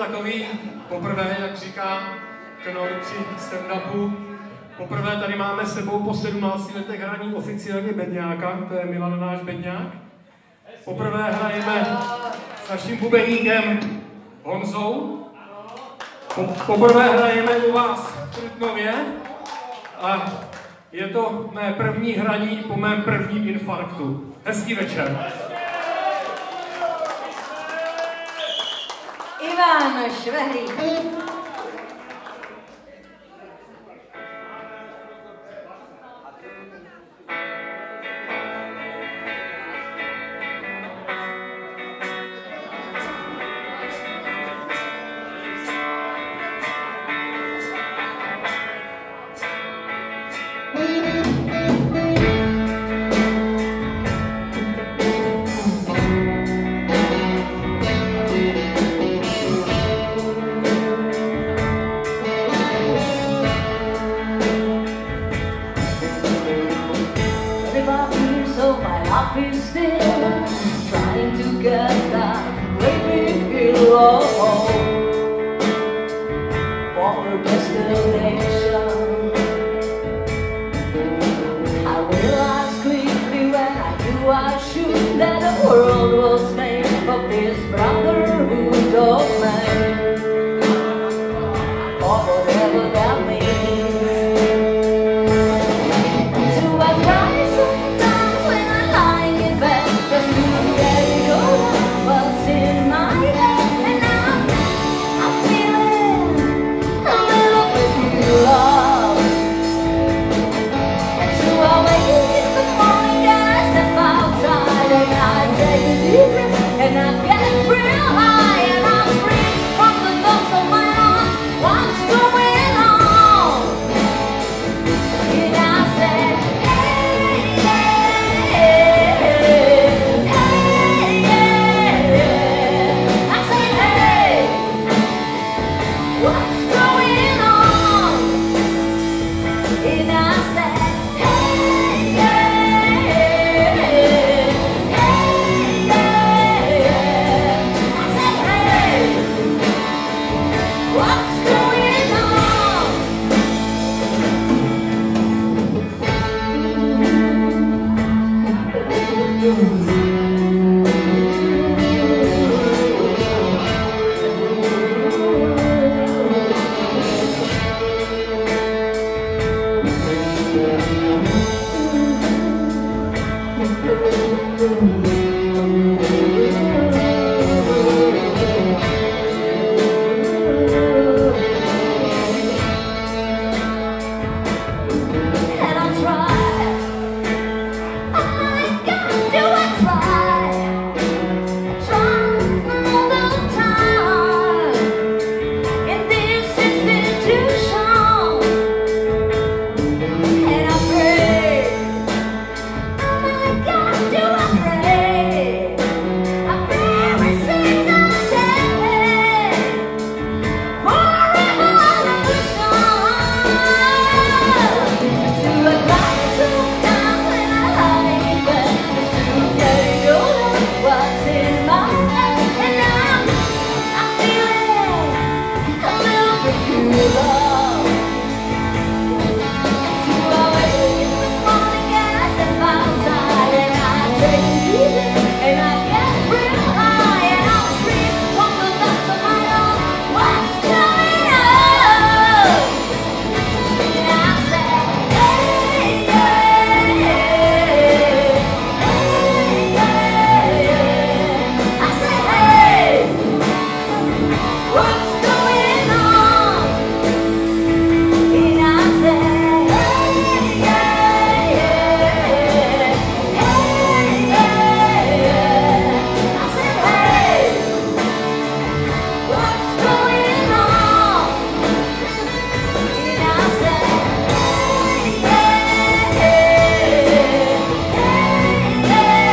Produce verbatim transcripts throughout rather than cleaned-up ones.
takový poprvé, jak říká Knor při stand-upu. Poprvé tady máme s sebou po sedmnácti letech hraní oficiálně bedňáka, to je Milan náš bedňák. Poprvé hrajeme s naším bubeníkem Honzou. Poprvé hrajeme u vás v Trutnově a je to mé první hraní po mém prvním infarktu. Hezký večer. Ivan Švehlík.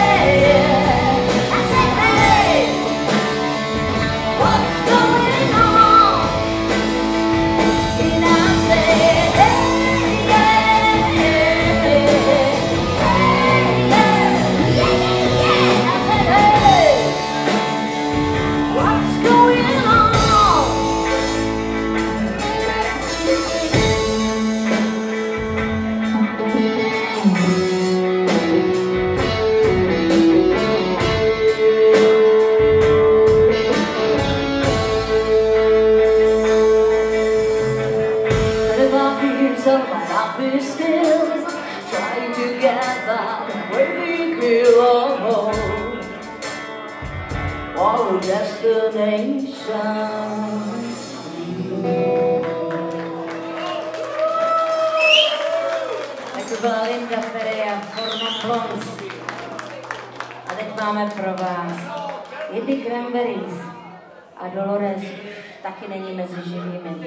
What's going on? we're still trying to get back where we belong. Our destination. Byla Linda Perry a Forma Blondes. A teď máme pro vás Eddie Cranberries a Dolores taky není mezi živými.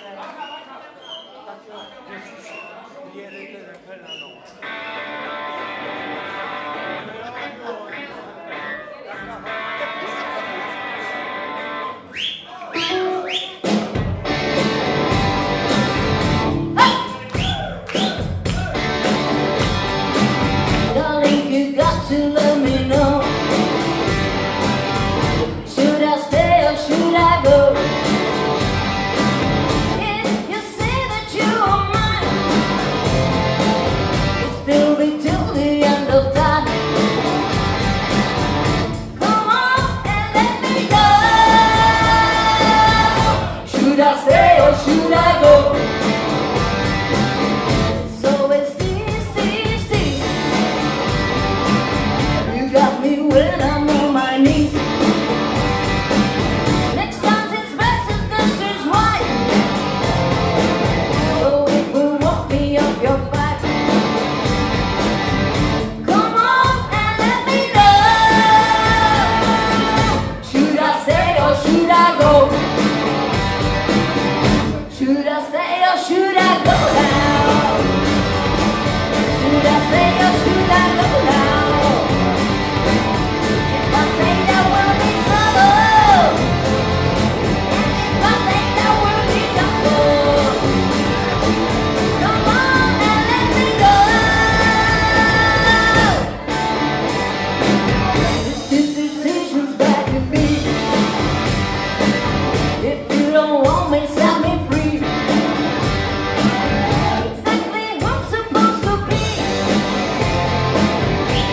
Darling, you got to let me know. Should I stay or should I go? If you say that you are mine, it's still be till the end of time. Come on and let me know. Should I stay or should I go? So it's this, this, this. You got me when I'm on my knees. Next time it's best if this is right. So if you want me up your back, come on and let me know. Should I stay or should I go? Should I stay or should I go now? Should I stay or should I go now? If I stay, there will be trouble. If I stay, there will be trouble. Come on and let me go. This decision's back to me. If you don't want me, set me free. Exactly who I'm supposed to be.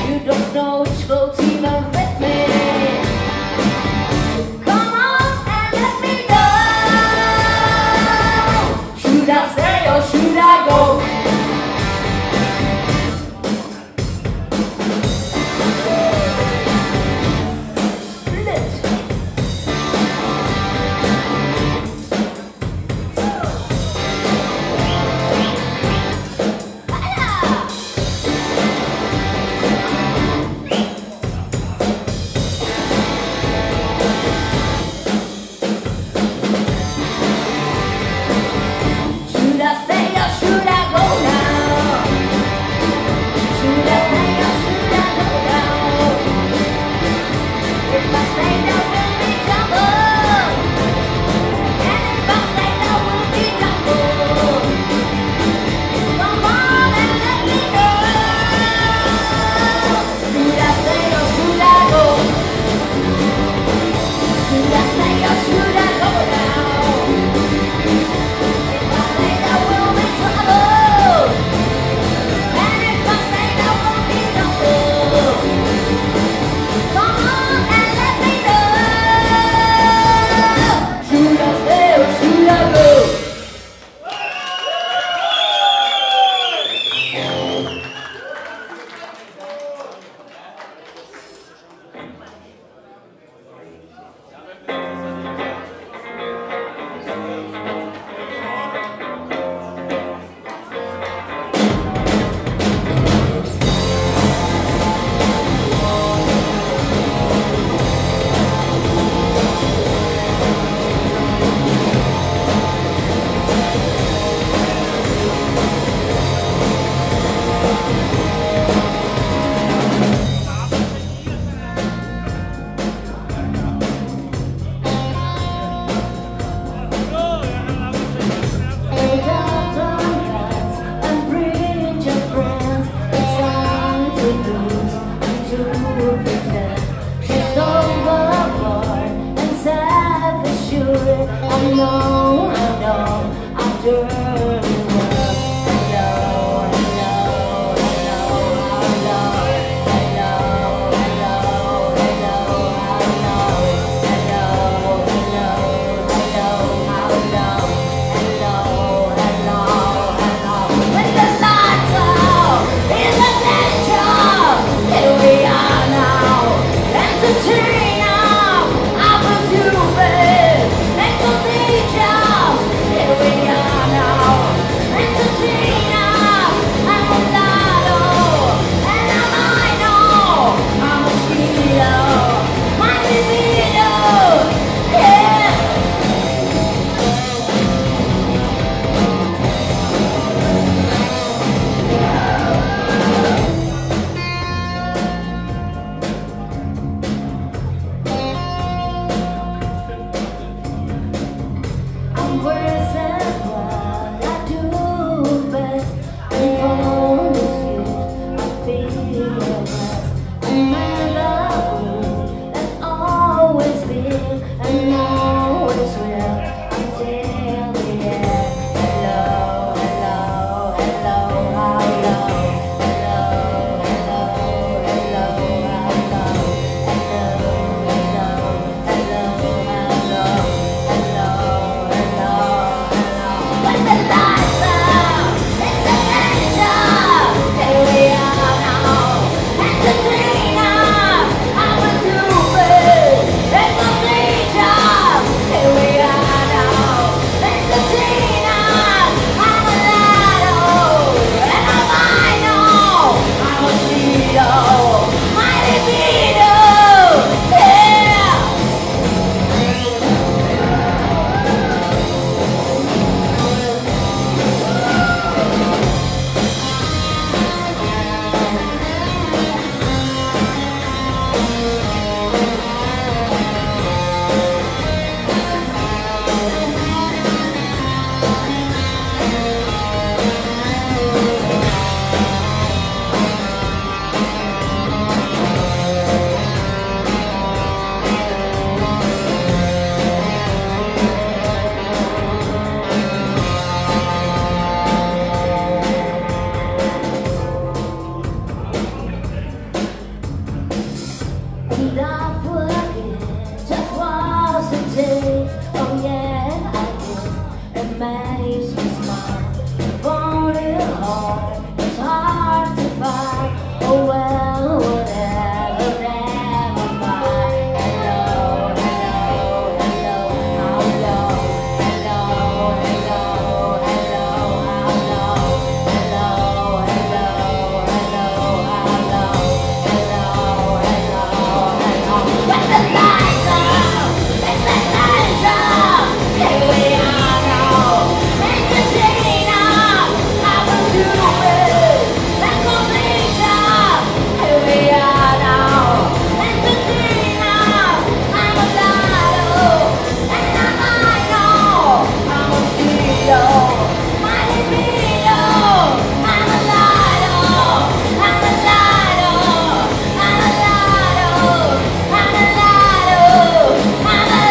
makes me smile. Want it hard, it's hard to find. Oh well, whatever, never mind. Hello, hello, hello, how low? Hello, hello, hello, how low? Hello, hello, hello, how low? Hello, hello, hello. When the lights out, it's essential. Here we are now, entertain us. I was stupid, let's complete us. Here we are now, entertain us. I'm a lotto, and I'm I know. I'm a Leo, my libido. I'm a lotto, I'm a lotto, I'm a lotto, I'm a lotto, I'm a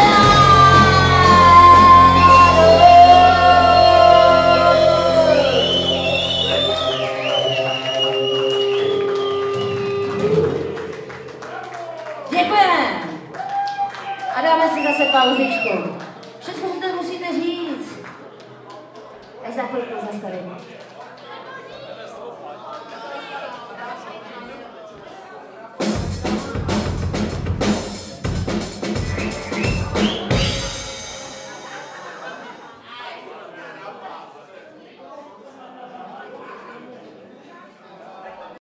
Děkujeme! A dáme si zase pauzičku. Všechno si to musíte říct. Až za chvilku zastavím.